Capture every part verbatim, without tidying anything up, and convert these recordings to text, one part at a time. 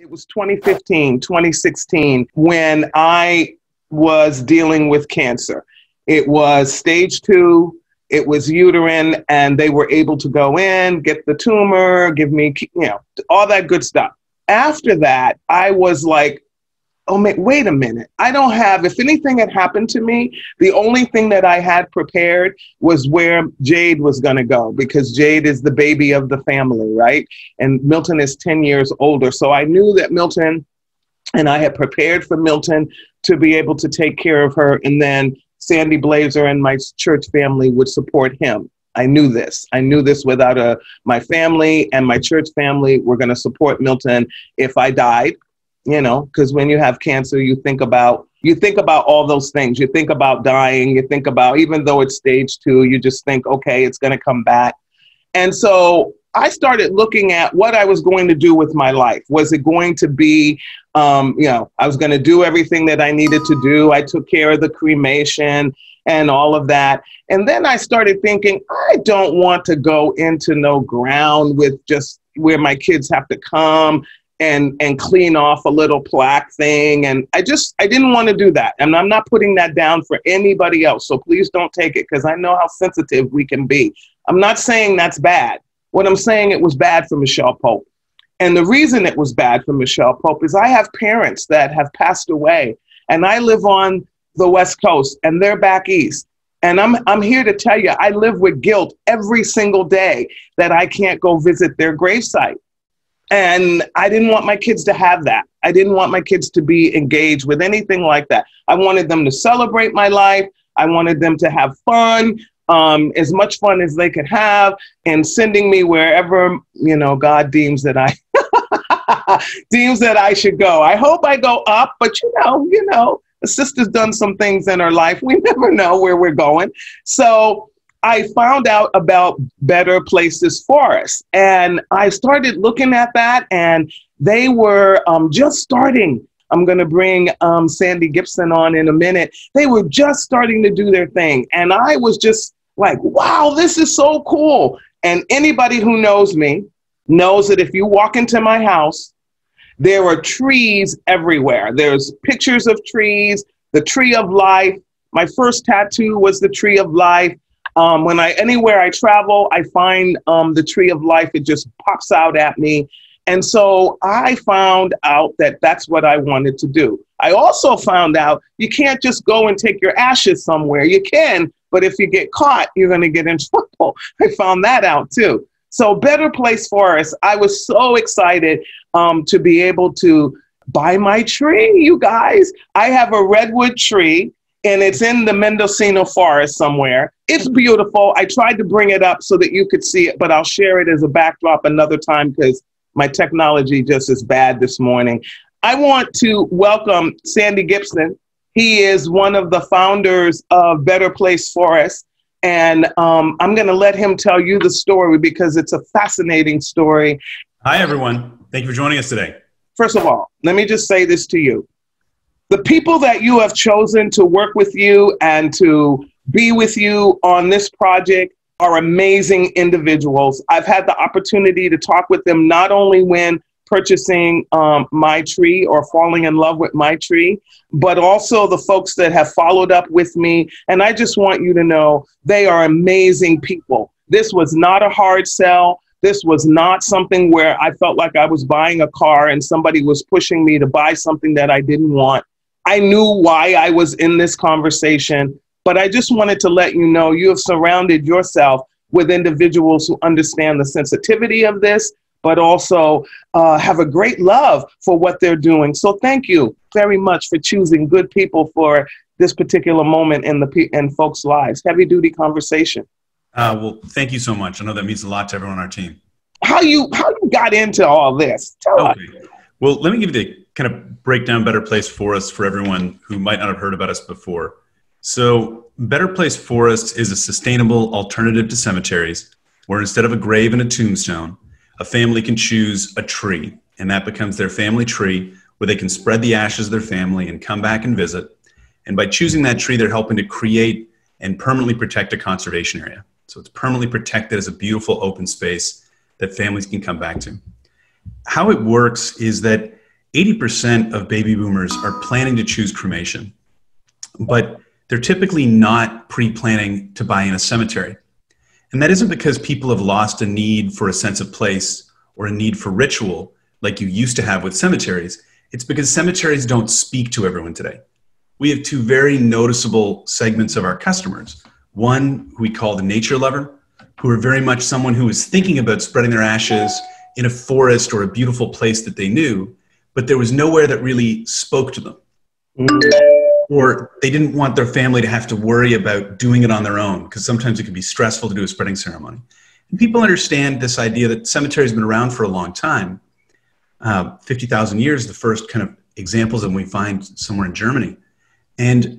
It was twenty fifteen, twenty sixteen, when I was dealing with cancer. It was stage two, it was uterine, and they were able to go in, get the tumor, give me, you know, all that good stuff. After that, I was like, oh, wait a minute. I don't have, if anything had happened to me, the only thing that I had prepared was where Jade was going to go, because Jade is the baby of the family, right? And Milton is ten years older. So I knew that Milton, and I had prepared for Milton to be able to take care of her. And then Sandy Blazer and my church family would support him. I knew this. I knew this without a, my family and my church family were going to support Milton if I died. You know, because when you have cancer, you think about, you think about all those things. You think about dying. You think about, even though it's stage two, you just think, okay, it's going to come back. And so I started looking at what I was going to do with my life. Was it going to be, um, you know, I was going to do everything that I needed to do. I took care of the cremation and all of that. And then I started thinking, I don't want to go into no ground with just where my kids have to come and and clean off a little plaque thing. And I just, I didn't want to do that. And I'm not putting that down for anybody else. So please don't take it, because I know how sensitive we can be. I'm not saying that's bad. What I'm saying, it was bad for Michelle Pope. And the reason it was bad for Michelle Pope is I have parents that have passed away, and I live on the West Coast and they're back east. And I'm I'm here to tell you, I live with guilt every single day that I can't go visit their gravesite. And I didn't want my kids to have that. I didn't want my kids to be engaged with anything like that. I wanted them to celebrate my life. I wanted them to have fun, um, as much fun as they could have, and sending me wherever, you know, God deems that I deems that I should go. I hope I go up, but you know, you know, the sister's done some things in her life. We never know where we're going. So I found out about Better Places Forests, and I started looking at that, and they were um, just starting. I'm going to bring um, Sandy Gibson on in a minute. They were just starting to do their thing. And I was just like, wow, this is so cool. And anybody who knows me knows that if you walk into my house, there are trees everywhere. There's pictures of trees, the tree of life. My first tattoo was the tree of life. Um, when I, anywhere I travel, I find um, the tree of life. It just pops out at me. And so I found out that that's what I wanted to do. I also found out you can't just go and take your ashes somewhere. You can, but if you get caught, you're going to get in trouble. I found that out too. So Better Place Forests, I was so excited um, to be able to buy my tree, you guys. I have a redwood tree, and it's in the Mendocino forest somewhere. It's beautiful. I tried to bring it up so that you could see it, but I'll share it as a backdrop another time because my technology just is bad this morning. I want to welcome Sandy Gibson. He is one of the founders of Better Place Forests. And um, I'm going to let him tell you the story because it's a fascinating story. Hi, everyone. Thank you for joining us today. First of all, let me just say this to you. The people that you have chosen to work with you and to be with you on this project are amazing individuals. I've had the opportunity to talk with them not only when purchasing um, my tree or falling in love with my tree, but also the folks that have followed up with me. And I just want you to know they are amazing people. This was not a hard sell. This was not something where I felt like I was buying a car and somebody was pushing me to buy something that I didn't want. I knew why I was in this conversation, but I just wanted to let you know you have surrounded yourself with individuals who understand the sensitivity of this, but also uh, have a great love for what they're doing. So thank you very much for choosing good people for this particular moment in the pe- in folks' lives. Heavy duty conversation. Uh, well, thank you so much. I know that means a lot to everyone on our team. How you how you got into all this? Tell okay. us. Well, let me give you the kind of breakdown Better Place Forests for everyone who might not have heard about us before. So Better Place Forests is a sustainable alternative to cemeteries where instead of a grave and a tombstone, a family can choose a tree, and that becomes their family tree where they can spread the ashes of their family and come back and visit. And by choosing that tree, they're helping to create and permanently protect a conservation area. So it's permanently protected as a beautiful open space that families can come back to. How it works is that eighty percent of baby boomers are planning to choose cremation, but they're typically not pre-planning to buy in a cemetery. And that isn't because people have lost a need for a sense of place or a need for ritual like you used to have with cemeteries. It's because cemeteries don't speak to everyone today. We have two very noticeable segments of our customers. One who we call the nature lover, who are very much someone who is thinking about spreading their ashes in a forest or a beautiful place that they knew, but there was nowhere that really spoke to them. Mm-hmm. Or they didn't want their family to have to worry about doing it on their own, because sometimes it can be stressful to do a spreading ceremony. And people understand this idea that cemeteries have been around for a long time. Uh, fifty thousand years, the first kind of examples of them we find somewhere in Germany. And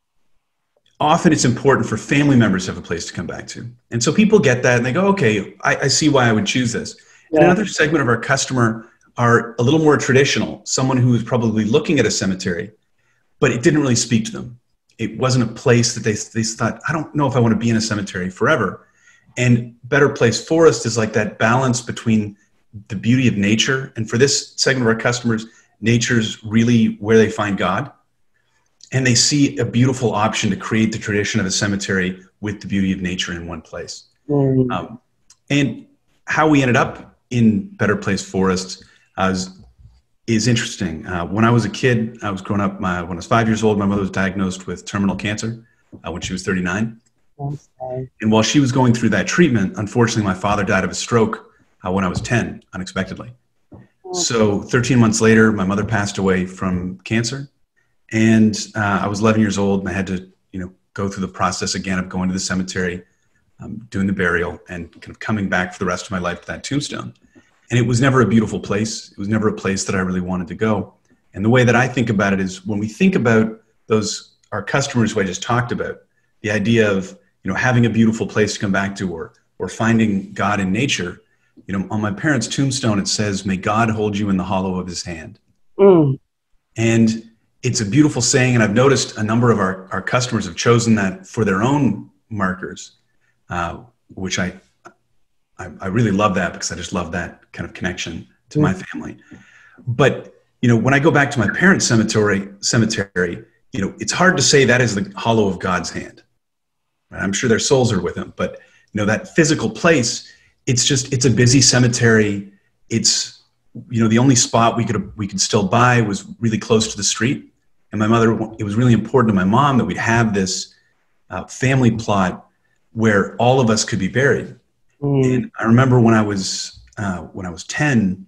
often it's important for family members to have a place to come back to. And so people get that and they go, okay, I, I see why I would choose this. Yeah. And another segment of our customer are a little more traditional, someone who is probably looking at a cemetery, but it didn't really speak to them. It wasn't a place that they, they thought, I don't know if I want to be in a cemetery forever. And Better Place Forest is like that balance between the beauty of nature. And for this segment of our customers, nature's really where they find God. And they see a beautiful option to create the tradition of a cemetery with the beauty of nature in one place. Mm. Um, and how we ended up in Better Place Forest uh, is, is interesting. Uh, when I was a kid, I was growing up, my, when I was five years old, my mother was diagnosed with terminal cancer uh, when she was thirty-nine. Okay. And while she was going through that treatment, unfortunately, my father died of a stroke uh, when I was ten, unexpectedly. Okay. So thirteen months later, my mother passed away from cancer. And uh, I was eleven years old, and I had to, you know, go through the process again of going to the cemetery, um, doing the burial, and kind of coming back for the rest of my life to that tombstone. And it was never a beautiful place. It was never a place that I really wanted to go. And the way that I think about it is when we think about those, our customers who I just talked about, the idea of, you know, having a beautiful place to come back to, or or finding God in nature. You know, on my parents' tombstone, it says, "May God hold you in the hollow of his hand." Mm. And it's a beautiful saying, and I've noticed a number of our, our customers have chosen that for their own markers, uh, which I, I I really love that, because I just love that kind of connection to my family. But, you know, when I go back to my parents' cemetery, cemetery, you know, it's hard to say that is the hollow of God's hand. Right? I'm sure their souls are with him, but, you know, that physical place, it's just, it's a busy cemetery. It's, you know, the only spot we could we could still buy was really close to the street. And my mother, it was really important to my mom that we'd have this uh, family plot where all of us could be buried. Mm. And I remember when I was uh, when I was ten,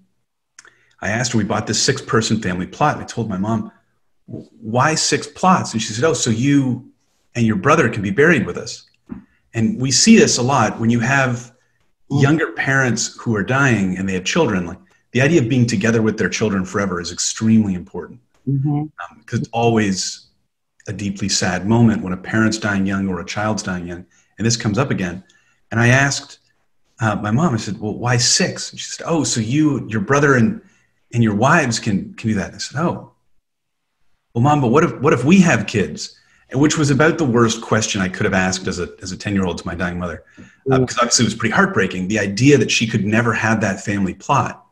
I asked her, we bought this six-person family plot. And I told my mom, why six plots? And she said, oh, so you and your brother can be buried with us. And we see this a lot when you have younger parents who are dying and they have children. Like, the idea of being together with their children forever is extremely important. Mm-hmm. Um, because it's always a deeply sad moment when a parent's dying young or a child's dying young, and this comes up again. And I asked uh, my mom, I said, well, why six? And she said, oh, so you, your brother and, and your wives can, can do that. And I said, oh, well, Mom, but what if, what if we have kids? And which was about the worst question I could have asked as a, as a ten-year-old to my dying mother. Uh, because obviously it was pretty heartbreaking. The idea that she could never have that family plot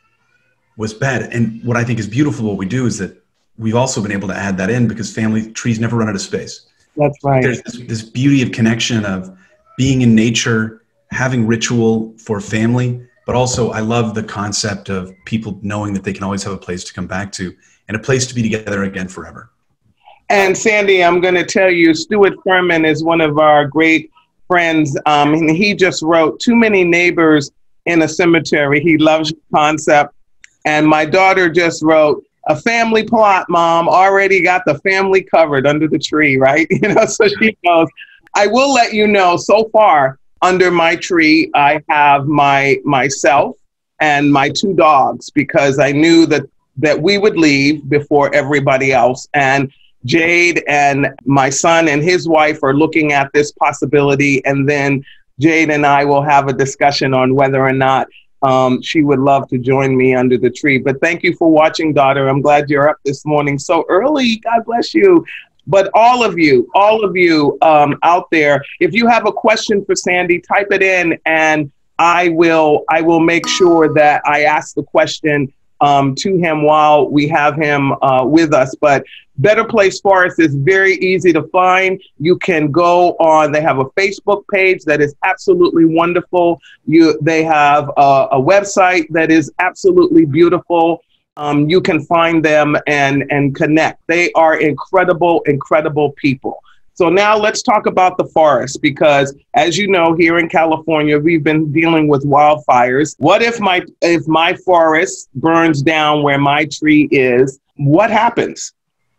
was bad. And what I think is beautiful, what we do, is that we've also been able to add that in, because family trees never run out of space. That's right. There's this, this beauty of connection, of being in nature, having ritual for family, but also I love the concept of people knowing that they can always have a place to come back to and a place to be together again forever. And Sandy, I'm going to tell you, Stuart Furman is one of our great friends. Um, and he just wrote Too Many Neighbors in a Cemetery. He loves the concept. And my daughter just wrote, a family plot, Mom, already got the family covered under the tree, right? You know, so she knows. I will let you know, so far under my tree, I have my myself and my two dogs, because I knew that, that we would leave before everybody else. And Jade and my son and his wife are looking at this possibility. And then Jade and I will have a discussion on whether or not Um, she would love to join me under the tree. But thank you for watching, daughter. I'm glad you're up this morning so early. God bless you. But all of you, all of you um, out there, if you have a question for Sandy, type it in, and I will I will make sure that I ask the question um, to him while we have him uh, with us. But Better Place Forest is very easy to find. You can go on, they have a Facebook page that is absolutely wonderful. You, they have a, a website that is absolutely beautiful. Um, you can find them and, and connect. They are incredible, incredible people. So now let's talk about the forest, because as you know, here in California, we've been dealing with wildfires. What if my, if my forest burns down where my tree is? What happens?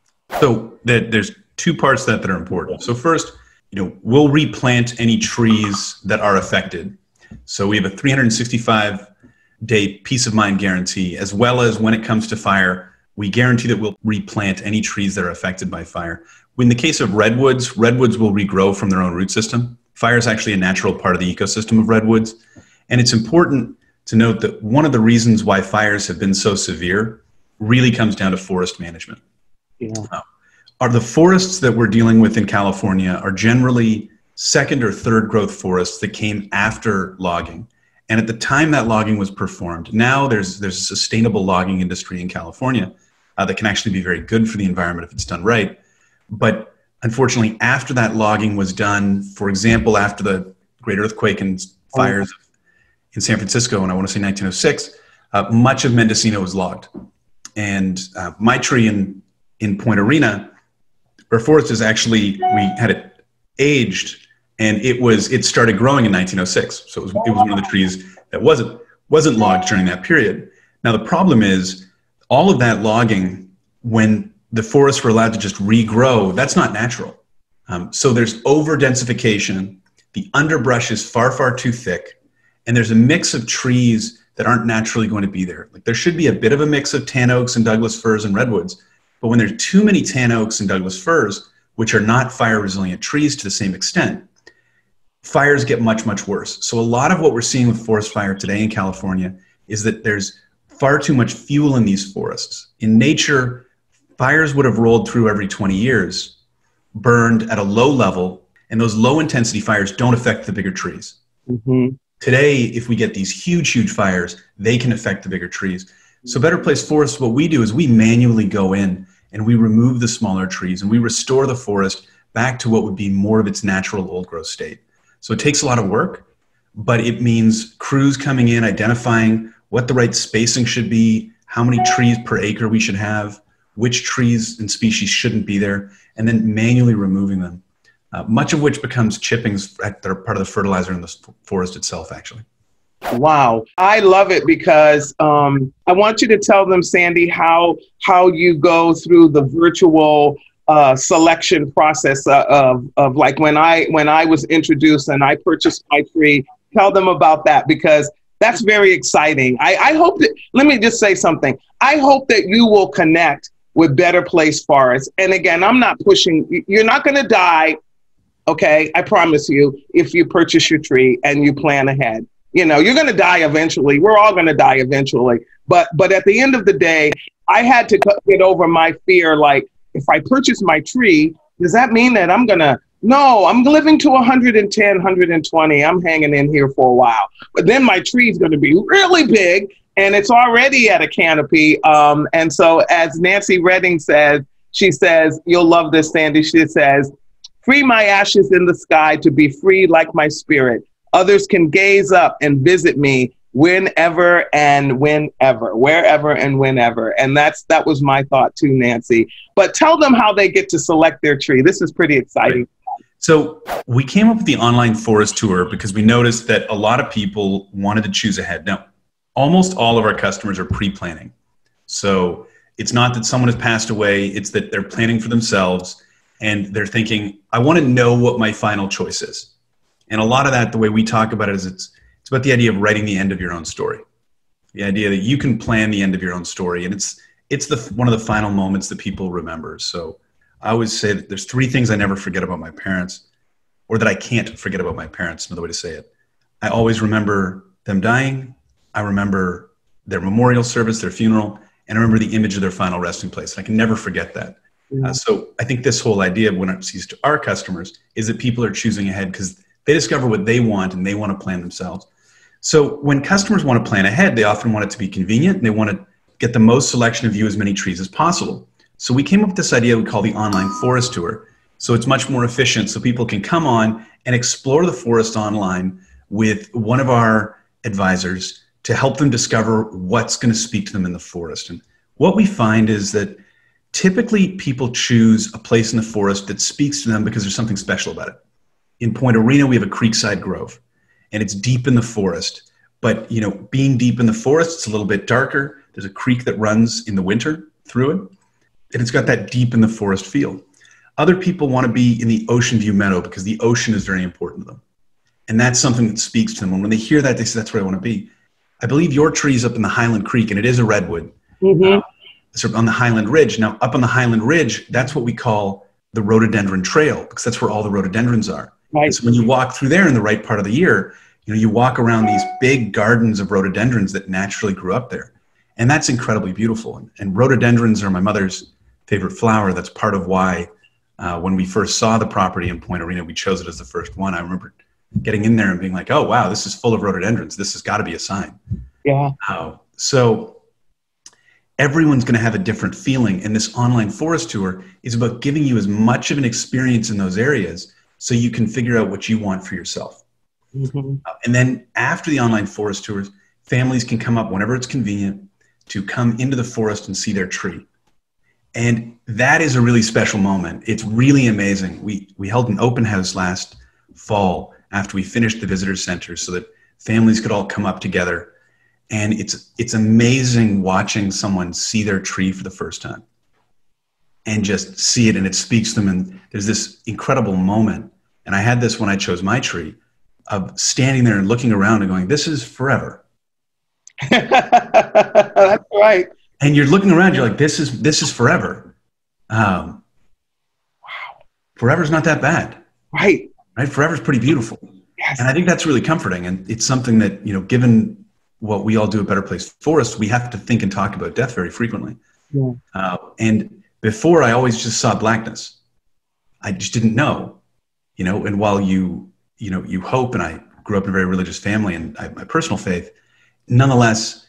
So that there's two parts that, that are important. So first, you know, we'll replant any trees that are affected. So we have a three hundred sixty-five day peace of mind guarantee, as well as when it comes to fire, we guarantee that we'll replant any trees that are affected by fire. In the case of redwoods, redwoods will regrow from their own root system. Fire is actually a natural part of the ecosystem of redwoods. And it's important to note that one of the reasons why fires have been so severe really comes down to forest management. Yeah. Uh, are the forests that we're dealing with in California are generally second or third growth forests that came after logging. And at the time that logging was performed, now there's, there's a sustainable logging industry in California uh, that can actually be very good for the environment if it's done right. But unfortunately, after that logging was done, for example, after the great earthquake and fires oh. in San Francisco, and I want to say nineteen oh six, uh, much of Mendocino was logged. And uh, my tree in, in Point Arena, our forest is actually, we had it aged, and it was it started growing in nineteen oh six. So it was, it was one of the trees that wasn't, wasn't logged during that period. Now, the problem is all of that logging, when the forests were allowed to just regrow, that's not natural. Um, so there's over-densification, the underbrush is far, far too thick, and there's a mix of trees that aren't naturally going to be there. Like there should be a bit of a mix of tan oaks and Douglas firs and redwoods, but when there's too many tan oaks and Douglas firs, which are not fire-resilient trees to the same extent, fires get much, much worse. So a lot of what we're seeing with forest fire today in California is that there's far too much fuel in these forests. In nature, fires would have rolled through every twenty years, burned at a low level, and those low intensity fires don't affect the bigger trees. Mm-hmm. Today, if we get these huge, huge fires, they can affect the bigger trees. So Better Place Forests, what we do is we manually go in and we remove the smaller trees and we restore the forest back to what would be more of its natural old growth state. So it takes a lot of work, but it means crews coming in, identifying what the right spacing should be, how many trees per acre we should have, which trees and species shouldn't be there, and then manually removing them, uh, much of which becomes chippings that are part of the fertilizer in the forest itself, actually. Wow. I love it because um, I want you to tell them, Sandy, how, how you go through the virtual uh, selection process uh, of, of like when I, when I was introduced and I purchased my tree. Tell them about that, because that's very exciting. I, I hope that, let me just say something. I hope that you will connect with Better Place Forests. And again, I'm not pushing, you're not going to die, okay? I promise you, if you purchase your tree and you plan ahead. You know, you're going to die eventually. We're all going to die eventually. But but at the end of the day, I had to get over my fear. Like, if I purchase my tree, does that mean that I'm going to, no, I'm living to one hundred ten, one hundred twenty. I'm hanging in here for a while. But then my tree is going to be really big, and it's already at a canopy. Um, and so as Nancy Redding says, she says, you'll love this, Sandy. She says, free my ashes in the sky to be free like my spirit. Others can gaze up and visit me whenever and whenever, wherever and whenever. And that's that was my thought too, Nancy. But tell them how they get to select their tree. This is pretty exciting. Right. So we came up with the online forest tour because we noticed that a lot of people wanted to choose ahead. Now, almost all of our customers are pre-planning. So it's not that someone has passed away, it's that they're planning for themselves and they're thinking, I want to know what my final choice is. And a lot of that, the way we talk about it is it's, it's about the idea of writing the end of your own story. The idea that you can plan the end of your own story. And it's, it's the, one of the final moments that people remember. So I always say that there's three things I never forget about my parents, or that I can't forget about my parents, another way to say it. I always remember them dying. I remember their memorial service, their funeral, and I remember the image of their final resting place. And I can never forget that. Yeah. Uh, so I think this whole idea of when it sees to our customers is that people are choosing ahead because they discover what they want and they want to plan themselves. So when customers want to plan ahead, they often want it to be convenient and they want to get the most selection of view as many trees as possible. So we came up with this idea we call the online forest tour. So it's much more efficient, so people can come on and explore the forest online with one of our advisors to help them discover what's going to speak to them in the forest. And what we find is that typically people choose a place in the forest that speaks to them because there's something special about it. In Point Arena, we have a creekside grove, and it's deep in the forest. But, you know, being deep in the forest, it's a little bit darker. There's a creek that runs in the winter through it, and it's got that deep in the forest feel. Other people want to be in the Ocean View Meadow because the ocean is very important to them. And that's something that speaks to them. And when they hear that, they say, that's where I want to be. I believe your tree's up in the Highland Creek, and it is a redwood. Mm-hmm. uh, sort of on the Highland Ridge. Now, up on the Highland Ridge, that's what we call the rhododendron trail, because that's where all the rhododendrons are. Right. So when you walk through there in the right part of the year, you know, you walk around these big gardens of rhododendrons that naturally grew up there. And that's incredibly beautiful. And, and rhododendrons are my mother's favorite flower. That's part of why uh, when we first saw the property in Point Arena, we chose it as the first one. I remember getting in there and being like, oh, wow, this is full of rhododendrons. This has got to be a sign. Yeah. Uh, so everyone's going to have a different feeling. And this online forest tour is about giving you as much of an experience in those areas so you can figure out what you want for yourself. Mm-hmm. Uh, and then after the online forest tours, families can come up whenever it's convenient to come into the forest and see their tree. And that is a really special moment. It's really amazing. We, we held an open house last fall after we finished the visitor center so that families could all come up together. And it's, it's amazing watching someone see their tree for the first time and just see it, and it speaks to them. And there's this incredible moment. And I had this when I chose my tree, of standing there and looking around and going, this is forever. That's right. And you're looking around, you're like, this is, this is forever. Um, wow. Forever's not that bad. Right. Right. Forever's pretty beautiful. Yes. And I think that's really comforting. And it's something that, you know, given what we all do at Better Place Forest, we have to think and talk about death very frequently. Yeah. Uh, and before, I always just saw blackness. I just didn't know, you know, and while you, you know, you hope, and I grew up in a very religious family and I have my personal faith, nonetheless,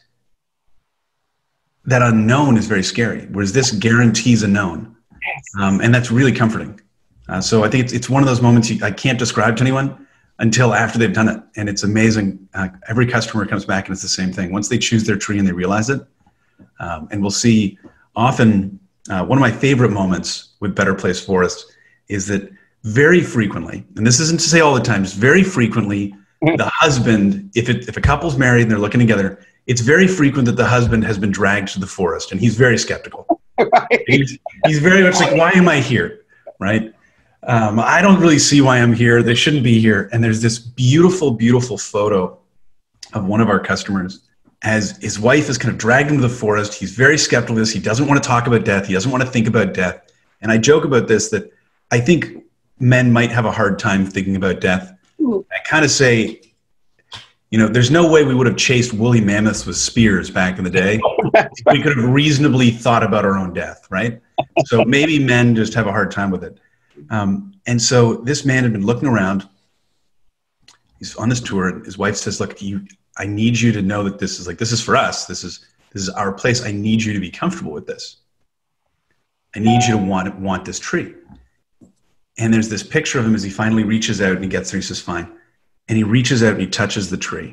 that unknown is very scary, whereas this guarantees a known. Yes. Um, and that's really comforting. Uh, so I think it's, it's one of those moments you, I can't describe to anyone until after they've done it. And it's amazing. Uh, every customer comes back and it's the same thing. Once they choose their tree and they realize it, um, and we'll see often, uh, one of my favorite moments with Better Place Forest is that very frequently, and this isn't to say all the time, just very frequently, the husband, if it, if a couple's married and they're looking together, it's very frequent that the husband has been dragged to the forest, and he's very skeptical. Right. He's, he's very much like, why am I here? Right? Um, I don't really see why I'm here. They shouldn't be here. And there's this beautiful, beautiful photo of one of our customers as his wife is kind of dragged into the forest. He's very skeptical of this. He doesn't want to talk about death. He doesn't want to think about death. And I joke about this, that I think men might have a hard time thinking about death. I kind of say, you know, there's no way we would have chased woolly mammoths with spears back in the day. We could have reasonably thought about our own death, right? So maybe men just have a hard time with it. Um, and so this man had been looking around. He's on this tour, and his wife says, look, you, I need you to know that this is like, this is for us. This is, this is our place. I need you to be comfortable with this. I need you to want, want this tree. And there's this picture of him as he finally reaches out and he gets there. He says, fine. And he reaches out and he touches the tree.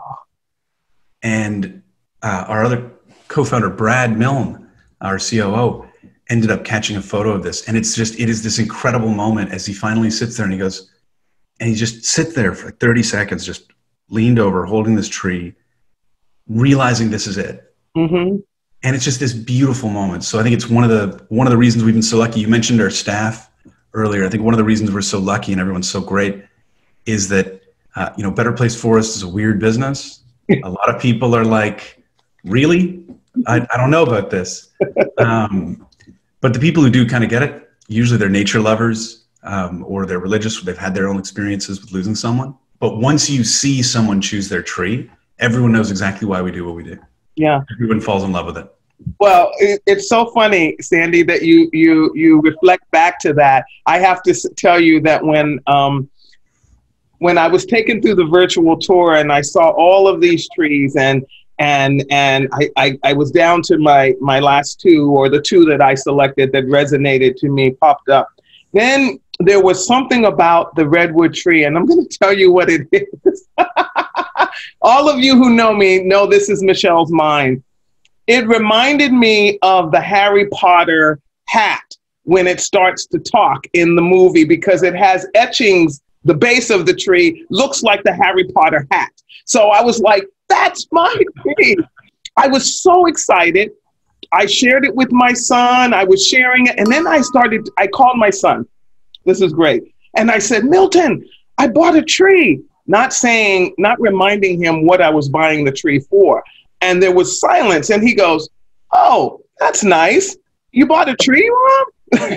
And uh, our other co-founder, Brad Milne, our C O O, ended up catching a photo of this. And it's just, it is this incredible moment as he finally sits there and he goes, and he just sits there for like thirty seconds, just leaned over, holding this tree, realizing this is it. Mm-hmm. And it's just this beautiful moment. So I think it's one of the, one of the reasons we've been so lucky. You mentioned our staff earlier. I think one of the reasons we're so lucky and everyone's so great is that, uh, you know, Better Place Forest is a weird business. A lot of people are like, really? I, I don't know about this. Um, but the people who do kind of get it, usually they're nature lovers, um, or they're religious, or they've had their own experiences with losing someone. But once you see someone choose their tree, everyone knows exactly why we do what we do. Yeah. Everyone falls in love with it. Well, it, it's so funny, Sandy, that you you you reflect back to that. I have to s- tell you that when um, when I was taken through the virtual tour and I saw all of these trees, and And and I, I, I was down to my, my last two, or the two that I selected that resonated to me, popped up. Then there was something about the redwood tree, and I'm going to tell you what it is. All of you who know me know this is Michelle's mind. It reminded me of the Harry Potter hat when it starts to talk in the movie, because it has etchings. The base of the tree looks like the Harry Potter hat. So I was like, that's my tree. I was so excited. I shared it with my son. I was sharing it. And then I started, I called my son. This is great. And I said, Milton, I bought a tree. Not saying, not reminding him what I was buying the tree for. And there was silence. And he goes, oh, that's nice. You bought a tree, Mom?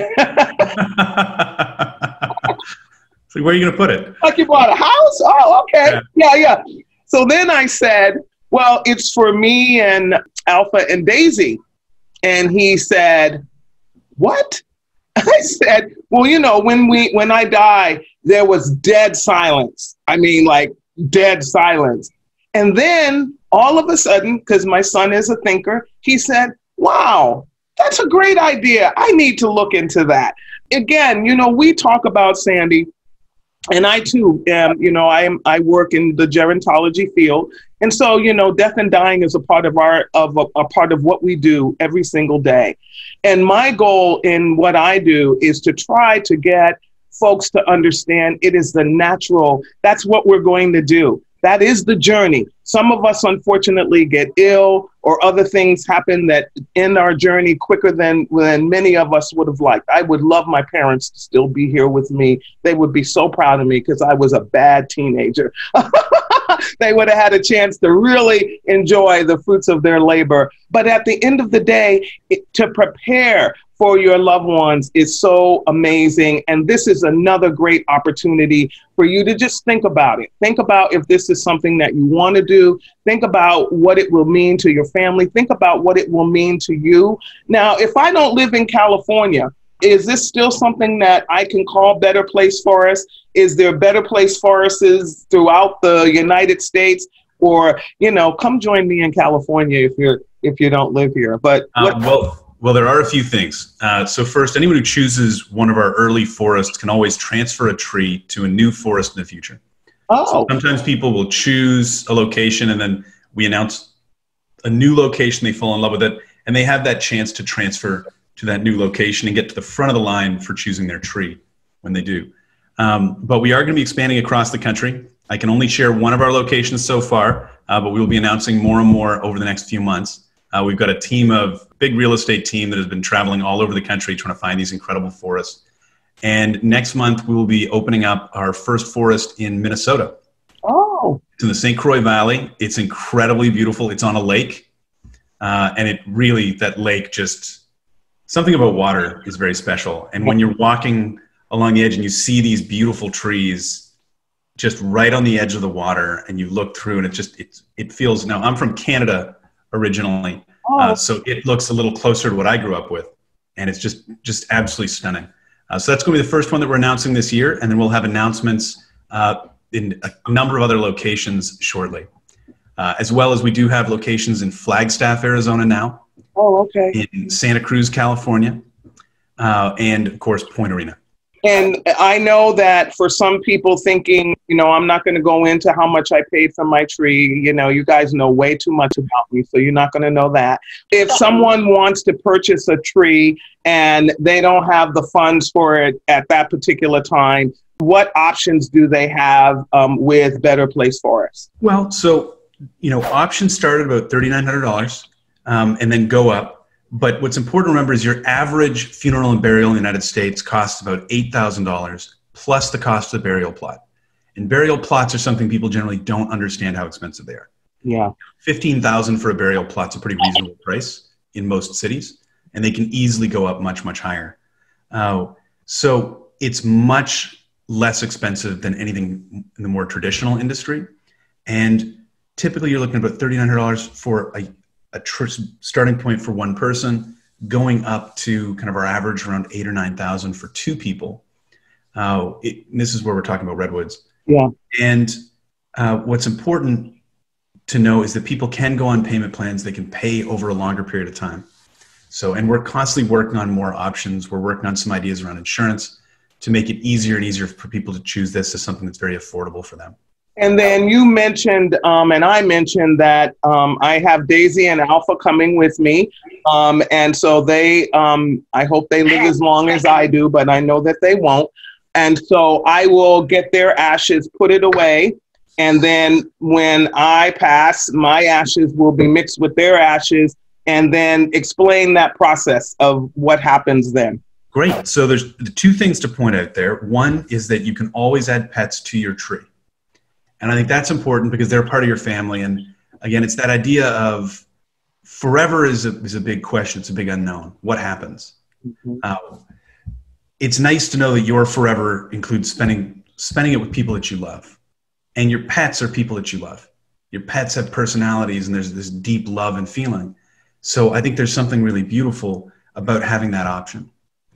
So where are you going to put it? Like you bought a house? Oh, okay. Yeah. yeah, yeah. So then I said, well, it's for me and Alpha and Daisy. And he said, what? I said, well, you know, when we, when I die, there was dead silence. I mean, like dead silence. And then all of a sudden, because my son is a thinker, he said, wow, that's a great idea. I need to look into that. Again, you know, we talk about, Sandy, and I too am, you know, I am, I work in the gerontology field. And so, you know, death and dying is a part of our, of a, a part of what we do every single day. And my goal in what I do is to try to get folks to understand it is the natural, that's what we're going to do. That is the journey. Some of us, unfortunately, get ill or other things happen that end our journey quicker than, than many of us would have liked. I would love my parents to still be here with me. They would be so proud of me because I was a bad teenager. They would have had a chance to really enjoy the fruits of their labor. But at the end of the day, it, to prepare for your loved ones is so amazing. And this is another great opportunity for you to just think about it. Think about if this is something that you want to do. Think about what it will mean to your family. Think about what it will mean to you. Now, if I don't live in California, is this still something that I can call Better Place Forests? Is there Better Place Forests throughout the United States? Or, you know, come join me in California if you're if you don't live here. But uh, well. Well, there are a few things. Uh, so first, anyone who chooses one of our early forests can always transfer a tree to a new forest in the future. Oh. So sometimes people will choose a location and then we announce a new location, they fall in love with it, and they have that chance to transfer to that new location and get to the front of the line for choosing their tree when they do. Um, but we are going to be expanding across the country. I can only share one of our locations so far, uh, but we will be announcing more and more over the next few months. Uh, we've got a team of big real estate team that has been traveling all over the country trying to find these incredible forests. And next month, we will be opening up our first forest in Minnesota. Oh. It's in the Saint Croix Valley. It's incredibly beautiful. It's on a lake. Uh, and it really, that lake just, something about water is very special. And when you're walking along the edge and you see these beautiful trees just right on the edge of the water and you look through and it just, it, it feels, now I'm from Canada originally. Oh. Uh, so it looks a little closer to what I grew up with. And it's just, just absolutely stunning. Uh, so that's going to be the first one that we're announcing this year. And then we'll have announcements uh, in a number of other locations shortly. Uh, as well as we do have locations in Flagstaff, Arizona now. Oh, okay. In Santa Cruz, California. Uh, and of course, Point Arena. And I know that for some people thinking, you know, I'm not going to go into how much I paid for my tree. You know, you guys know way too much about me, so you're not going to know that. If someone wants to purchase a tree and they don't have the funds for it at that particular time, what options do they have um, with Better Place Forests? Well, so, you know, options start at about three thousand nine hundred dollars um, and then go up. But what's important to remember is your average funeral and burial in the United States costs about eight thousand dollars plus the cost of the burial plot. And burial plots are something people generally don't understand how expensive they are. Yeah. fifteen thousand dollars for a burial plot's a pretty reasonable price in most cities, and they can easily go up much, much higher. Uh, so it's much less expensive than anything in the more traditional industry. And typically you're looking at about three thousand nine hundred dollars for a a tr- starting point for one person, going up to kind of our average around eight or nine thousand for two people. Uh, it, this is where we're talking about redwoods. Yeah. And uh, what's important to know is that people can go on payment plans. They can pay over a longer period of time. So, and we're constantly working on more options. We're working on some ideas around insurance to make it easier and easier for people to choose this as something that's very affordable for them. And then you mentioned, um, and I mentioned that um, I have Daisy and Alpha coming with me. Um, and so they, um, I hope they live as long as I do, but I know that they won't. And so I will get their ashes, put it away. And then when I pass, my ashes will be mixed with their ashes, and then explain that process of what happens then. Great. So there's the two things to point out there. One is that you can always add pets to your tree. And I think that's important because they're part of your family. And again, it's that idea of forever is a, is a big question. It's a big unknown. What happens? Mm-hmm. uh, it's nice to know that your forever includes spending, spending it with people that you love. And your pets are people that you love. Your pets have personalities and there's this deep love and feeling. So I think there's something really beautiful about having that option.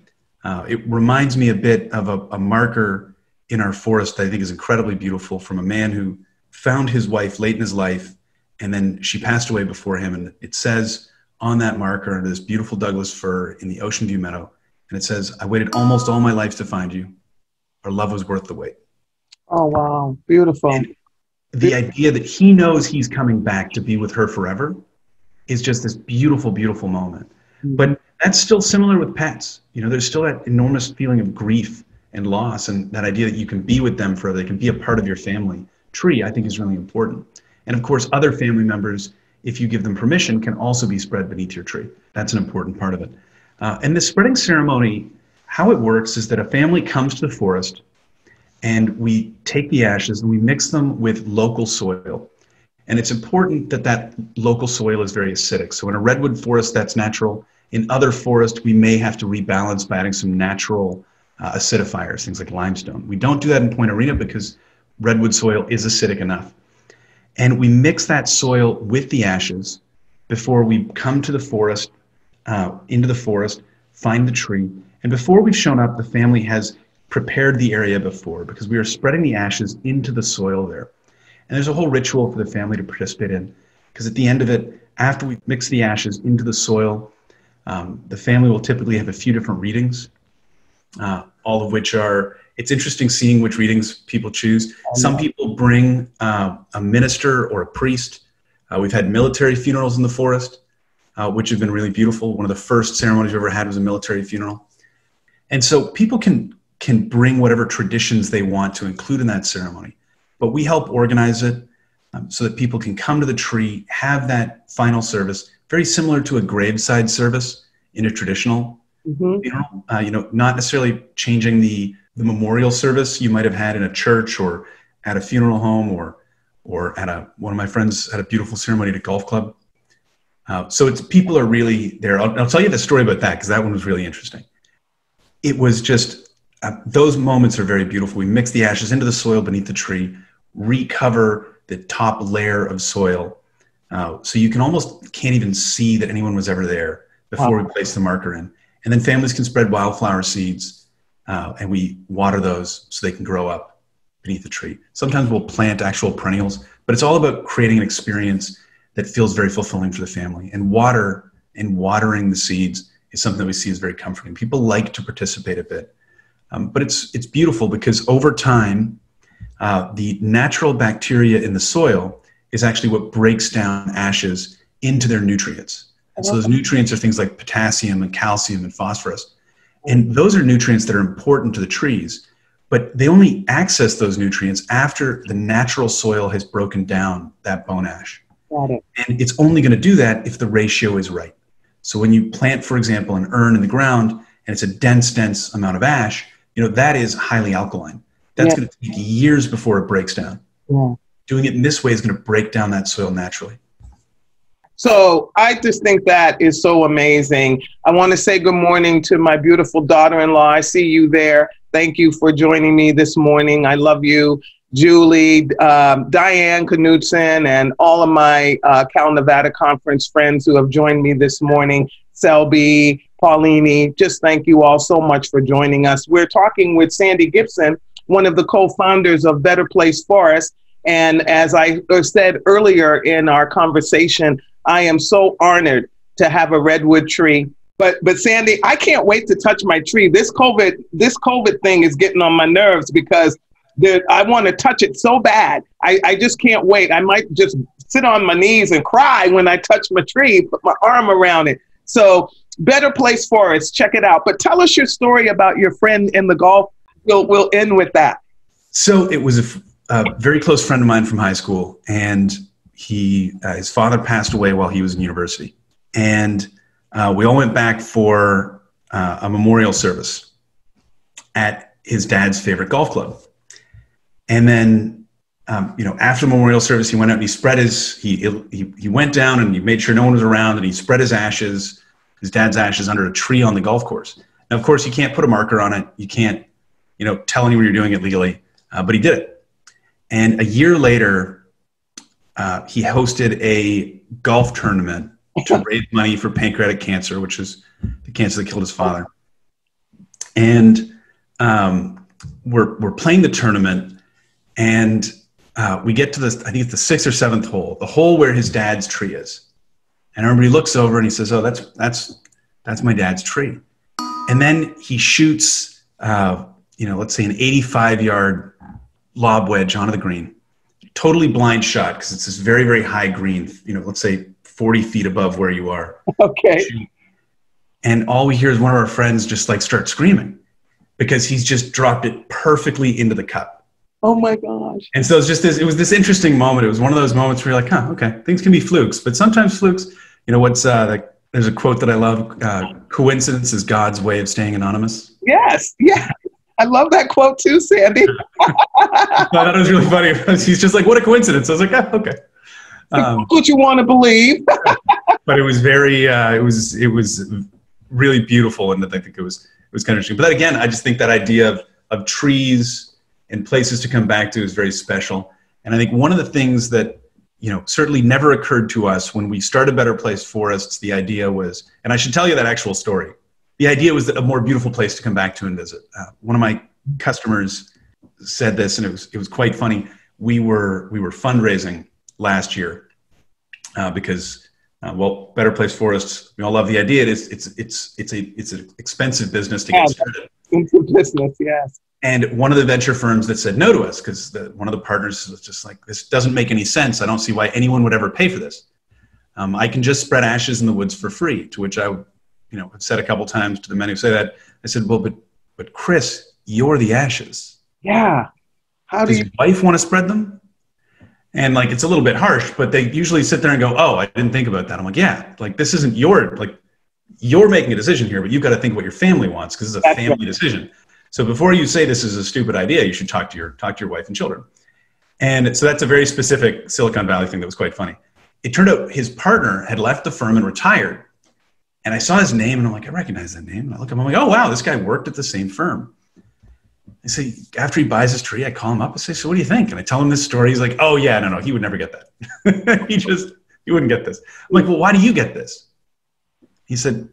Uh, it reminds me a bit of a, a marker in our forest that I think is incredibly beautiful, from a man who found his wife late in his life, and then she passed away before him. And it says on that marker, under this beautiful Douglas fir in the Ocean View Meadow, and it says, "I waited almost all my life to find you. Our love was worth the wait." Oh, wow. Beautiful. And the idea that he knows he's coming back to be with her forever is just this beautiful, beautiful moment. Mm-hmm. But that's still similar with pets. You know, there's still that enormous feeling of grief and loss, and that idea that you can be with them forever, they can be a part of your family tree, I think is really important. And of course, other family members, if you give them permission, can also be spread beneath your tree. That's an important part of it. Uh, and the spreading ceremony, how it works is that a family comes to the forest, and we take the ashes and we mix them with local soil. And it's important that that local soil is very acidic. So in a redwood forest, that's natural. In other forests, we may have to rebalance by adding some natural uh, acidifiers, things like limestone. We don't do that in Point Arena because redwood soil is acidic enough. And we mix that soil with the ashes before we come to the forest, uh, into the forest, find the tree. And before we've shown up, the family has prepared the area before, because we are spreading the ashes into the soil there. And there's a whole ritual for the family to participate in, because at the end of it, after we mix the ashes into the soil, um, the family will typically have a few different readings, uh, all of which are, it's interesting seeing which readings people choose. Some people bring uh, a minister or a priest. Uh, we've had military funerals in the forest, uh, which have been really beautiful. One of the first ceremonies we ever had was a military funeral. And so people can, can bring whatever traditions they want to include in that ceremony. But we help organize it um, so that people can come to the tree, have that final service, very similar to a graveside service in a traditional mm-hmm. funeral. Uh, you know, not necessarily changing the, the memorial service you might have had in a church or at a funeral home or or at a, one of my friends had a beautiful ceremony at a golf club. Uh, so it's, people are really there. I'll, I'll tell you the story about that because that one was really interesting. It was just, uh, those moments are very beautiful. We mix the ashes into the soil beneath the tree, recover the top layer of soil. Uh, so you can almost can't even see that anyone was ever there before wow. we place the marker in. And then families can spread wildflower seeds uh, and we water those so they can grow up beneath the tree. Sometimes we'll plant actual perennials, but it's all about creating an experience that feels very fulfilling for the family. And water and watering the seeds is something that we see as very comforting. People like to participate a bit, um, but it's, it's beautiful because over time, uh, the natural bacteria in the soil is actually what breaks down ashes into their nutrients. And so those nutrients are things like potassium and calcium and phosphorus. And those are nutrients that are important to the trees, but they only access those nutrients after the natural soil has broken down that bone ash. Got it. And it's only going to do that if the ratio is right. So when you plant, for example, an urn in the ground and it's a dense, dense amount of ash, you know, that is highly alkaline. That's yeah. going to take years before it breaks down. Yeah. Doing it in this way is going to break down that soil naturally. So I just think that is so amazing. I want to say good morning to my beautiful daughter-in-law. I see you there. Thank you for joining me this morning. I love you, Julie, um, Diane Knudsen, and all of my uh, Cal Nevada Conference friends who have joined me this morning. Selby, Paulini, just thank you all so much for joining us. We're talking with Sandy Gibson, one of the co-founders of Better Place Forests. And as I said earlier in our conversation, I am so honored to have a redwood tree. But but Sandy, I can't wait to touch my tree. This COVID, this COVID thing is getting on my nerves because the, I want to touch it so bad. I, I just can't wait. I might just sit on my knees and cry when I touch my tree, put my arm around it. So Better Place Forests, check it out. But tell us your story about your friend in the Gulf. We'll, we'll end with that. So it was a, a very close friend of mine from high school, and he uh, his father passed away while he was in university. And uh, we all went back for uh, a memorial service at his dad's favorite golf club. And then, um, you know, after the memorial service, he went out and he spread his, he, he, he went down and he made sure no one was around, and he spread his ashes, his dad's ashes, under a tree on the golf course. Now, of course, you can't put a marker on it. You can't, you know, tell anyone you're doing it legally, uh, but he did it. And a year later, uh, he hosted a golf tournament to raise money for pancreatic cancer, which is the cancer that killed his father. And um, we're, we're playing the tournament, and uh, we get to this, I think it's the sixth or seventh hole, the hole where his dad's tree is. And everybody looks over and he says, oh, that's, that's, that's my dad's tree. And then he shoots, uh, you know, let's say an eighty-five yard lob wedge onto the green, totally blind shot, because it's this very, very high green, you know, let's say forty feet above where you are. Okay. And all we hear is one of our friends just like start screaming because he's just dropped it perfectly into the cup. Oh my gosh. And so it's just this, it was this interesting moment. It was one of those moments where you're like, huh, okay, things can be flukes, but sometimes flukes, you know, what's, uh, like, there's a quote that I love, uh, coincidence is God's way of staying anonymous. Yes. Yeah. I love that quote too, Sandy. I thought it was really funny. He's just like, what a coincidence. I was like, oh, okay. Um, what you want to believe. But it was very, uh, it was, it was really beautiful. And I think it was, it was kind of interesting. But then again, I just think that idea of, of trees and places to come back to is very special. And I think one of the things that, you know, certainly never occurred to us when we started Better Place Forests, the idea was, and I should tell you that actual story. The idea was that a more beautiful place to come back to and visit. Uh, one of my customers said this, and it was, it was quite funny. We were, we were fundraising last year uh, because, uh, well, Better Place Forests, we all love the idea. It is, it's, it's, it's a, it's an expensive business to get started. Into business, yes. And one of the venture firms that said no to us, because one of the partners was just like, this doesn't make any sense. I don't see why anyone would ever pay for this. Um, I can just spread ashes in the woods for free, to which I, you know, have said a couple times to the men who say that. I said, well, but, but Chris, you're the ashes. Yeah. How do Does you? your wife want to spread them? And like, it's a little bit harsh, but they usually sit there and go, oh, I didn't think about that. I'm like, yeah, like this isn't your, like you're making a decision here, but you've got to think what your family wants, because it's a That's family right. decision. So before you say this is a stupid idea, you should talk to your, talk to your wife and children. And so that's a very specific Silicon Valley thing that was quite funny. It turned out his partner had left the firm and retired. And I saw his name and I'm like, I recognize that name. And I look at him, I'm like, oh, wow, this guy worked at the same firm. I say, after he buys his tree, I call him up. I say, so what do you think? And I tell him this story. He's like, oh yeah, no, no, he would never get that. he just, he wouldn't get this. I'm like, well, why do you get this? He said,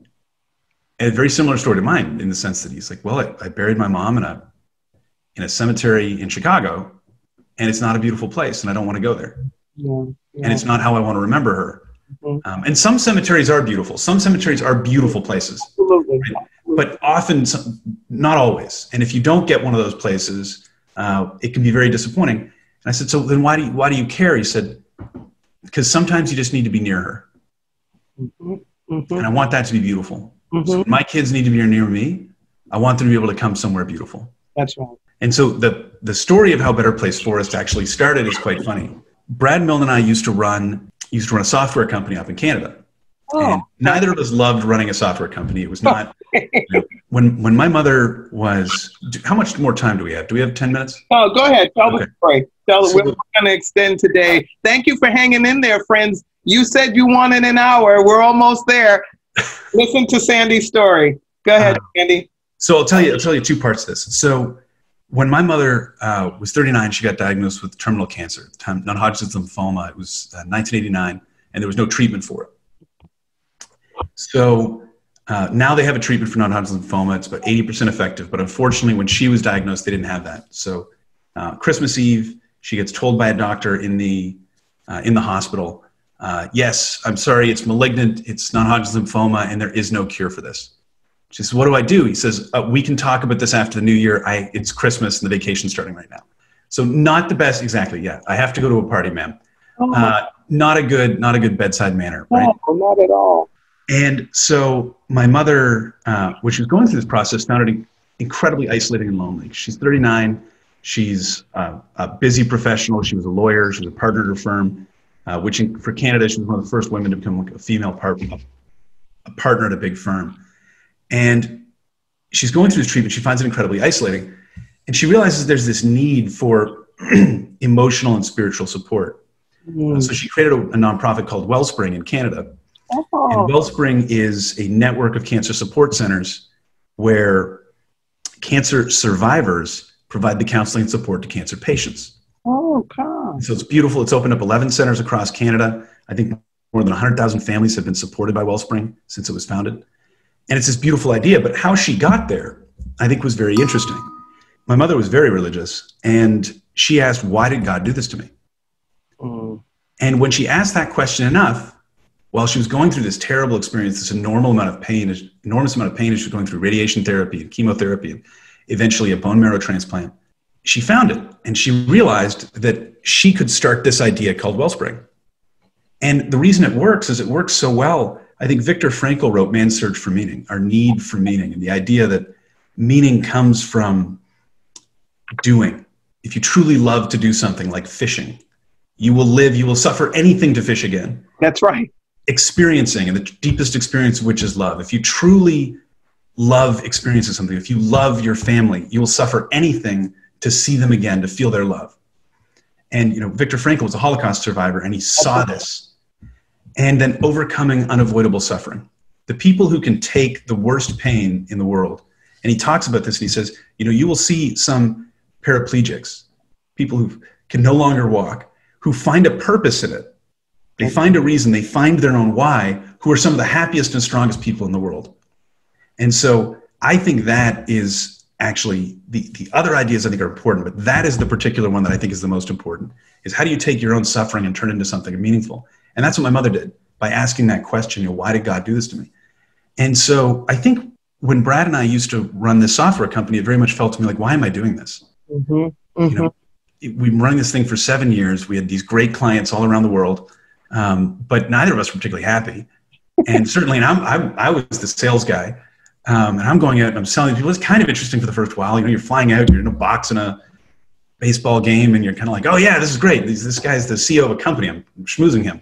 a very similar story to mine, in the sense that he's like, well, I, I buried my mom in a, in a cemetery in Chicago, and it's not a beautiful place, and I don't want to go there. Yeah, yeah. And it's not how I want to remember her. Mm-hmm. Um, and some cemeteries are beautiful. Some cemeteries are beautiful places. Absolutely. Right? But often, some, not always. And if you don't get one of those places, uh, it can be very disappointing. And I said, so then why do you, why do you care? He said, because sometimes you just need to be near her. Mm-hmm. Mm-hmm. And I want that to be beautiful. Mm-hmm. So when my kids need to be near me, I want them to be able to come somewhere beautiful. That's right. And so the, the story of how Better Place Forest actually started is quite funny. Brad Milne and I used to run, used to run a software company up in Canada. Oh. And neither of us loved running a software company. It was not, you know, when, when my mother was, how much more time do we have? Do we have ten minutes? Oh, go ahead. Tell Okay. the story. Tell So- we're going to extend today. Thank you for hanging in there, friends. You said you wanted an hour. We're almost there. Listen to Sandy's story. Go ahead, Uh, Sandy. So I'll tell you, I'll tell you two parts of this. So when my mother uh, was thirty-nine, she got diagnosed with terminal cancer, at the time, non-Hodgkin's lymphoma. It was uh, nineteen eighty-nine, and there was no treatment for it. So uh, now they have a treatment for non-Hodgkin's lymphoma. It's about eighty percent effective, but unfortunately, when she was diagnosed, they didn't have that. So uh, Christmas Eve, She gets told by a doctor in the, uh, in the hospital, uh, yes, I'm sorry, it's malignant, it's non-Hodgkin's lymphoma, and there is no cure for this. She says, what do I do? He says, uh, we can talk about this after the new year. I, it's Christmas and the vacation's starting right now. So not the best, exactly, yeah. I have to go to a party, ma'am. Oh. Uh, not a good, not a good bedside manner, right? No, not at all. And so my mother, uh, when she was going through this process, found it incredibly isolating and lonely. She's thirty-nine. She's uh, a busy professional. She was a lawyer. She was a partner at her firm, uh, which in, for Canada, she was one of the first women to become like a female part, a partner at a big firm. And she's going through this treatment. She finds it incredibly isolating. And she realizes there's this need for emotional and spiritual support. Mm. So she created a, a nonprofit called Wellspring in Canada. Oh. And Wellspring is a network of cancer support centers where cancer survivors provide the counseling and support to cancer patients. Oh, God. So it's beautiful. It's opened up eleven centers across Canada. I think more than one hundred thousand families have been supported by Wellspring since it was founded. And it's this beautiful idea. But how she got there, I think, was very interesting. My mother was very religious, and she asked, why did God do this to me? Mm. And when she asked that question enough, while she was going through this terrible experience, this enormous amount of pain, enormous amount of pain as she was going through radiation therapy and chemotherapy and eventually a bone marrow transplant, she found it. And she realized that she could start this idea called Wellspring. And the reason it works is it works so well. I think Viktor Frankl wrote Man's Search for Meaning, our need for meaning, and the idea that meaning comes from doing. If you truly love to do something like fishing, you will live, you will suffer anything to fish again. That's right. Experiencing, and the deepest experience of which is love. If you truly love experiencing something, if you love your family, you will suffer anything to see them again, to feel their love. And, you know, Viktor Frankl was a Holocaust survivor, and he saw this. And then overcoming unavoidable suffering. The people who can take the worst pain in the world, and he talks about this, and he says, you know, you will see some paraplegics, people who can no longer walk, who find a purpose in it. They find a reason, they find their own why, who are some of the happiest and strongest people in the world. And so I think that is actually, the, the other ideas I think are important, but that is the particular one that I think is the most important, is how do you take your own suffering and turn it into something meaningful? And that's what my mother did by asking that question, you know, why did God do this to me? And so I think when Brad and I used to run this software company, it very much felt to me like, why am I doing this? Mm-hmm. Mm-hmm. You know, we've been running this thing for seven years. We had these great clients all around the world. Um, but neither of us were particularly happy. And certainly, and I'm, I, I was the sales guy. Um, and I'm going out and I'm selling people. It's kind of interesting for the first while. You know, you're flying out, you're in a box in a baseball game, and you're kind of like, oh yeah, this is great. This, this guy's the C E O of a company. I'm schmoozing him.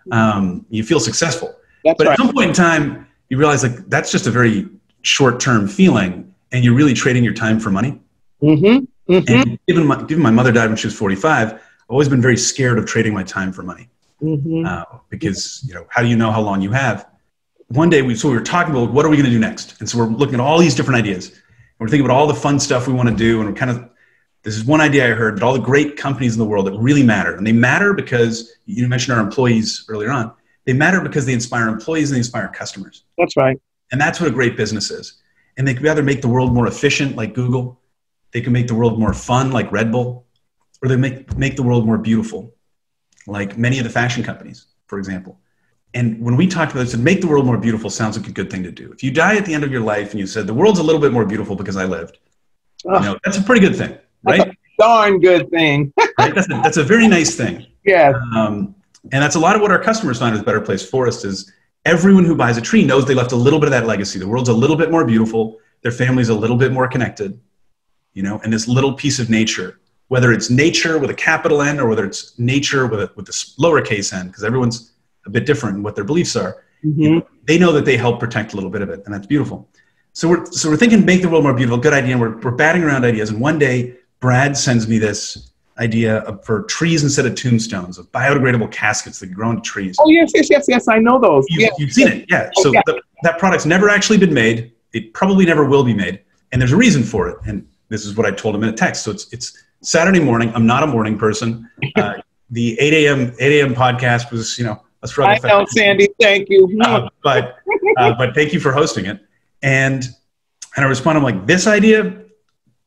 Um, you feel successful. That's but right. At some point in time, you realize like that's just a very short-term feeling, and you're really trading your time for money. Mm-hmm. Mm-hmm. And given my, given my mother died when she was forty-five, I've always been very scared of trading my time for money. Mm-hmm. Uh, because, you know, how do you know how long you have? One day, we so we were talking about what are we going to do next? And so we're looking at all these different ideas. And we're thinking about all the fun stuff we want to do. And we're kind of, this is one idea I heard, that all the great companies in the world that really matter. And they matter because, you mentioned our employees earlier on, they matter because they inspire employees and they inspire customers. That's right. And that's what a great business is. And they can either make the world more efficient like Google, they can make the world more fun like Red Bull, or they make, make the world more beautiful like many of the fashion companies, for example. And when we talked about this, to make the world more beautiful sounds like a good thing to do. If you die at the end of your life and you said, the world's a little bit more beautiful because I lived, oh, you know, that's a pretty good thing, right? That's a darn good thing. Right? That's, a, that's a very nice thing. Yeah. Um, and that's a lot of what our customers find with Better Place Forest is everyone who buys a tree knows they left a little bit of that legacy. The world's a little bit more beautiful. Their family's a little bit more connected, you know, and this little piece of nature, whether it's nature with a capital N or whether it's nature with a, with the lowercase n, because everyone's a bit different in what their beliefs are. Mm-hmm. You know, they know that they help protect a little bit of it, and that's beautiful. So we're so we're thinking make the world more beautiful, good idea, and we're, we're batting around ideas. And one day, Brad sends me this idea of, for trees instead of tombstones, of biodegradable caskets that grow into trees. Oh, yes, yes, yes, yes, I know those. You've, yes. you've seen it, yeah. Oh, so yeah. The, that product's never actually been made. It probably never will be made, and there's a reason for it. And this is what I told him in a text. So it's it's Saturday morning. I'm not a morning person. Uh, the eight a.m. eight a.m. podcast was, you know, a struggle. I know, Sandy. Thank you. Uh, but uh, but thank you for hosting it. And and I responded, I'm like, this idea,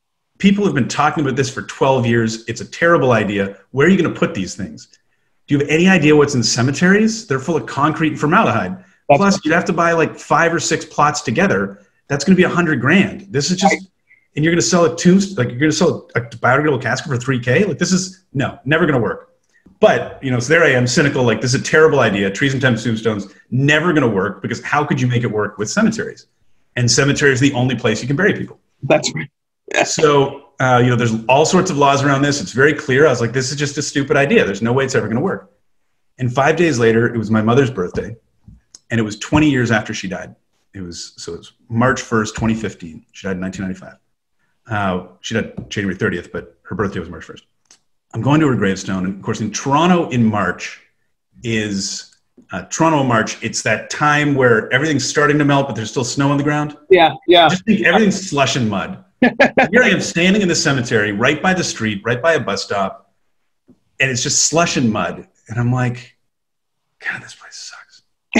people have been talking about this for twelve years. It's a terrible idea. Where are you going to put these things? Do you have any idea what's in cemeteries? They're full of concrete and formaldehyde. That's Plus, you'd have to buy like five or six plots together. That's going to be a hundred grand. This is just, and you're going to sell a tomb, like you're going to sell a biodegradable casket for three K. Like this is, no, never going to work. But, you know, so there I am, cynical, like this is a terrible idea. Trees and tombstones, never going to work, because how could you make it work with cemeteries? And cemeteries are the only place you can bury people. That's right. So, uh, you know, there's all sorts of laws around this. It's very clear. I was like, this is just a stupid idea. There's no way it's ever going to work. And five days later, it was my mother's birthday, and it was twenty years after she died. It was, so it was March first, twenty fifteen. She died in nineteen ninety-five. Uh, she died January thirtieth, but her birthday was March first. I'm going to her gravestone. And of course, in Toronto in March is, uh, Toronto in March, it's that time where everything's starting to melt, but there's still snow on the ground. Yeah, yeah. Just think everything's slush and mud. Here I am standing in the cemetery, right by the street, right by a bus stop, and it's just slush and mud. And I'm like, God, this place sucks.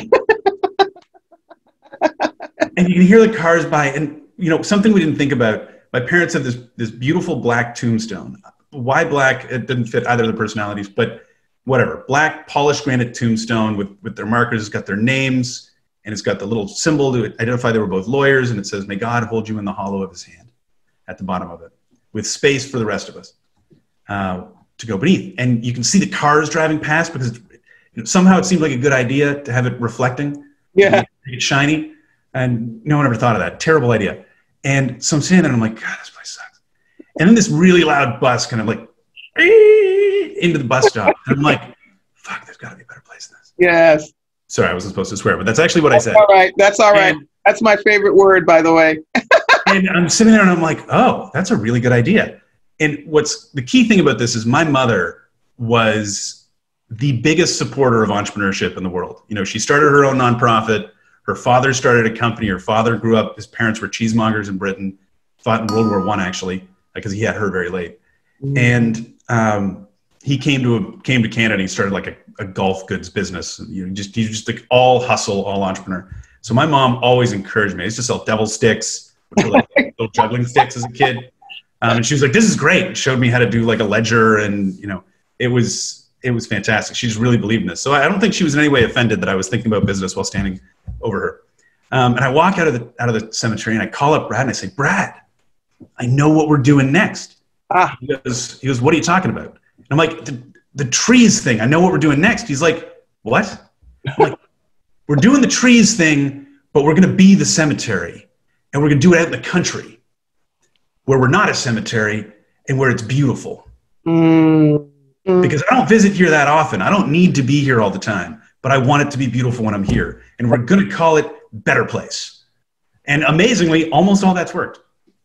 And you can hear the cars by, and you know, something we didn't think about, my parents have this, this beautiful black tombstone. Why black? It didn't fit either of the personalities, but whatever. Black polished granite tombstone with, with their markers. It's got their names, and it's got the little symbol to identify they were both lawyers, and it says, "May God hold you in the hollow of his hand," at the bottom of it, with space for the rest of us uh, to go beneath. And you can see the cars driving past, because you know, somehow it seemed like a good idea to have it reflecting. Yeah. Make it shiny. And no one ever thought of that. Terrible idea. And so I'm standing there and I'm like, God, this place sucks. And then this really loud bus kind of like into the bus stop. And I'm like, fuck, there's got to be a better place than this. Yes. Sorry, I wasn't supposed to swear, but that's actually what that's I said. All right. That's all right. And, that's my favorite word, by the way. And I'm sitting there and I'm like, oh, that's a really good idea. And what's the key thing about this is my mother was the biggest supporter of entrepreneurship in the world. You know, she started her own nonprofit. Her father started a company. Her father grew up, his parents were cheesemongers in Britain, fought in World War One, actually, because he had her very late. Mm. And um, he came to a, came to Canada and he started like a, a golf goods business. You know, just, he's just like all hustle, all entrepreneur. So my mom always encouraged me. I used to sell devil sticks, which were like little juggling sticks as a kid. Um, and she was like, this is great. And showed me how to do like a ledger. And, you know, it was, it was fantastic. She just really believed in this. So I don't think she was in any way offended that I was thinking about business while standing over her. Um, and I walk out of the, out of the cemetery and I call up Brad and I say, Brad, I know what we're doing next. Ah. He goes, he goes, what are you talking about? And I'm like, the, the trees thing. I know what we're doing next. He's like, what? I'm like, we're doing the trees thing, but we're going to be the cemetery. And we're going to do it out in the country where we're not a cemetery and where it's beautiful. Mm. Because I don't visit here that often. I don't need to be here all the time, but I want it to be beautiful when I'm here. And we're going to call it Better Place. And amazingly, almost all that's worked.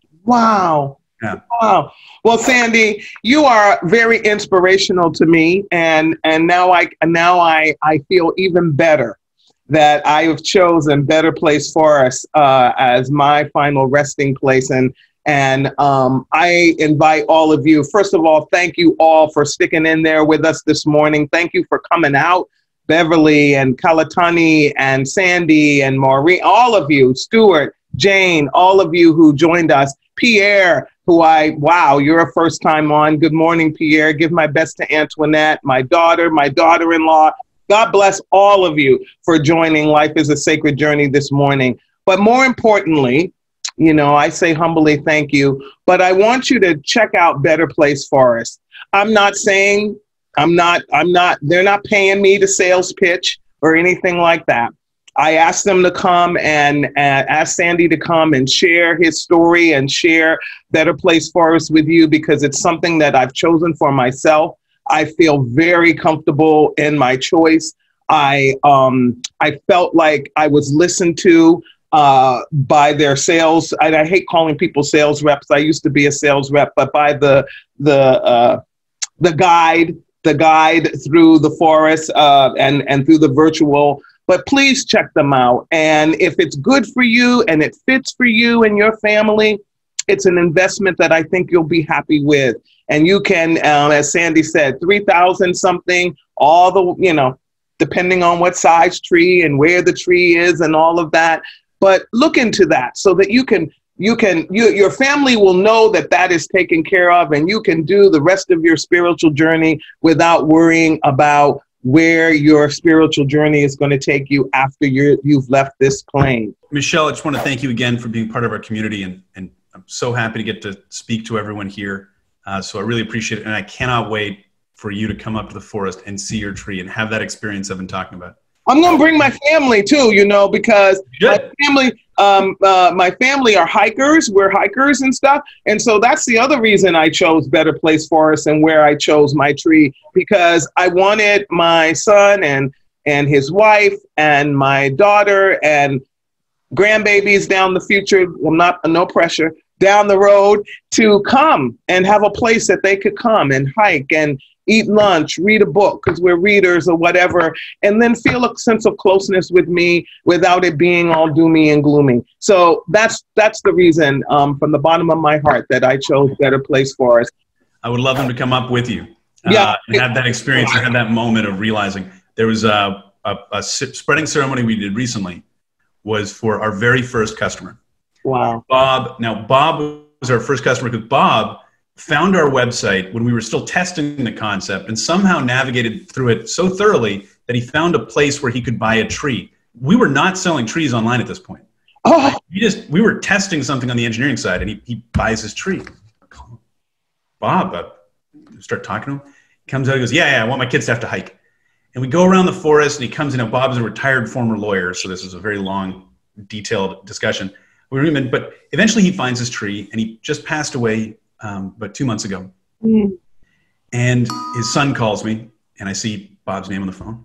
Wow. Yeah. Wow. Well, Sandy, you are very inspirational to me. And, and now I, now I, I feel even better that I have chosen Better Place Forests uh, as my final resting place. And And um, I invite all of you, first of all, thank you all for sticking in there with us this morning. Thank you for coming out. Beverly and Kalatani and Sandy and Maureen, all of you, Stuart, Jane, all of you who joined us. Pierre, who I, wow, you're a first time on. Good morning, Pierre. Give my best to Antoinette, my daughter, my daughter-in-law. God bless all of you for joining Life is a Sacred Journey this morning. But more importantly, you know, I say humbly thank you, but I want you to check out Better Place Forests. I'm not saying, I'm not, I'm not, they're not paying me to sales pitch or anything like that. I asked them to come and uh, ask Sandy to come and share his story and share Better Place Forests with you because it's something that I've chosen for myself. I feel very comfortable in my choice. I, um, I felt like I was listened to uh, by their sales. I, I hate calling people sales reps. I used to be a sales rep, but by the, the, uh, the guide, the guide through the forest uh, and, and through the virtual, but please check them out. And if it's good for you and it fits for you and your family, it's an investment that I think you'll be happy with. And you can, um, as Sandy said, three thousand something, all the, you know, depending on what size tree and where the tree is and all of that. But look into that so that you can you can, you, your family will know that that is taken care of, and you can do the rest of your spiritual journey without worrying about where your spiritual journey is going to take you after you're, you've left this plane. Michelle, I just want to thank you again for being part of our community, and, and I'm so happy to get to speak to everyone here. Uh, so I really appreciate it, and I cannot wait for you to come up to the forest and see your tree and have that experience I've been talking about. I'm going to bring my family too, you know, because my family, um, uh, my family are hikers. We're hikers and stuff. And so that's the other reason I chose Better Place Forest and where I chose my tree, because I wanted my son and, and his wife and my daughter and grandbabies down the future, well, not, no pressure, down the road to come and have a place that they could come and hike and eat lunch, read a book, because we're readers or whatever, and then feel a sense of closeness with me without it being all doomy and gloomy. So that's that's the reason, um, from the bottom of my heart, that I chose Better Place Forest. I would love them to come up with you uh, yeah. and have that experience and have that moment of realizing. There was a, a, a spreading ceremony we did recently was for our very first customer. Wow. Bob. Now, Bob was our first customer because Bob found our website when we were still testing the concept and somehow navigated through it so thoroughly that he found a place where he could buy a tree. We were not selling trees online at this point. Oh. We just, we were testing something on the engineering side, and he, he buys his tree. Bob, uh, start talking to him. He comes out and goes, yeah, yeah, I want my kids to have to hike. And we go around the forest, and he comes in, and Bob's a retired former lawyer, so this is a very long, detailed discussion. We remember, but eventually he finds his tree, and he just passed away Um, but two months ago. Mm. And his son calls me, and I see Bob's name on the phone.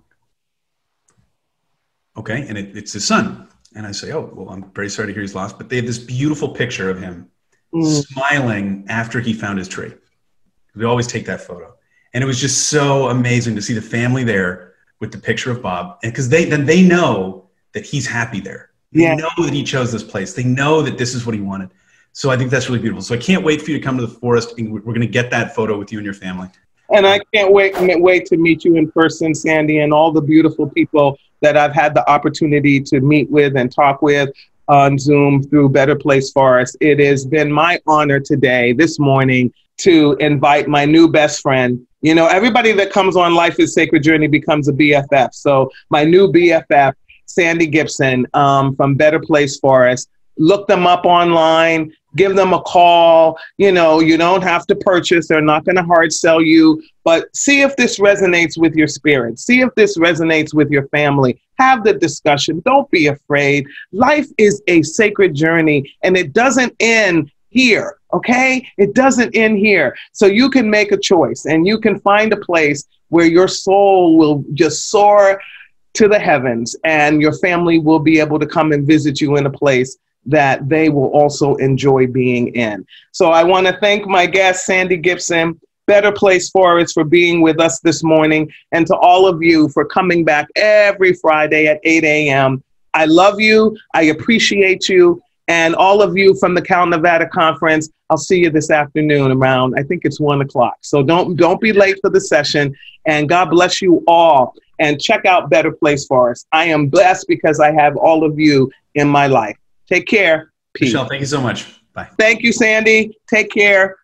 Okay, and it, it's his son. And I say, oh, well, I'm very sorry to hear he's lost. But they have this beautiful picture of him mm. smiling after he found his tree. We always take that photo. And it was just so amazing to see the family there with the picture of Bob. And because they then they know that he's happy there. They yeah. know that he chose this place. They know that this is what he wanted. So I think that's really beautiful. So I can't wait for you to come to the forest, and we're going to get that photo with you and your family. And I can't wait, wait to meet you in person, Sandy, and all the beautiful people that I've had the opportunity to meet with and talk with on Zoom through Better Place Forest. It has been my honor today, this morning, to invite my new best friend. You know, everybody that comes on Life is Sacred Journey becomes a B F F. So my new B F F, Sandy Gibson, um, from Better Place Forest. Look them up online, give them a call. You know, you don't have to purchase. They're not going to hard sell you, but see if this resonates with your spirit. See if this resonates with your family. Have the discussion. Don't be afraid. Life is a sacred journey, and it doesn't end here. Okay. It doesn't end here. So you can make a choice, and you can find a place where your soul will just soar to the heavens, and your family will be able to come and visit you in a place that they will also enjoy being in. So I want to thank my guest, Sandy Gibson, Better Place Forest, for being with us this morning, and to all of you for coming back every Friday at eight a.m. I love you. I appreciate you. And all of you from the Cal Nevada Conference, I'll see you this afternoon around, I think it's one o'clock. So don't, don't be late for the session, and God bless you all. And check out Better Place Forest. I am blessed because I have all of you in my life. Take care. Peace. Michelle, thank you so much. Bye. Thank you, Sandy. Take care.